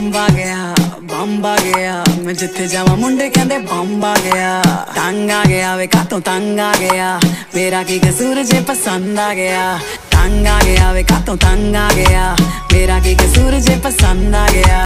ਆ ਗਿਆ ਬੰਬ ਆ ਗਿਆ ਮੈਂ ਜਿੱਥੇ ਜਾਵਾਂ ਮੁੰਡੇ ਕਹਿੰਦੇ ਬੰਬ ਆ ਗਿਆ ਤੰਗ ਆ ਗਿਆ ਵੇ ਕਾਤੋਂ ਤੰਗ ਆ ਗਿਆ ਮੇਰਾ ਕੀ ਕਸੂਰ ਜੇ ਪਸੰਦ ਆ ਗਿਆ ਤੰਗ ਆ ਗਿਆ ਵੇ ਕਾਤੋਂ ਤੰਗ ਆ ਗਿਆ ਮੇਰਾ ਕੀ ਕਸੂਰ ਜੇ ਪਸੰਦ ਆ ਗਿਆ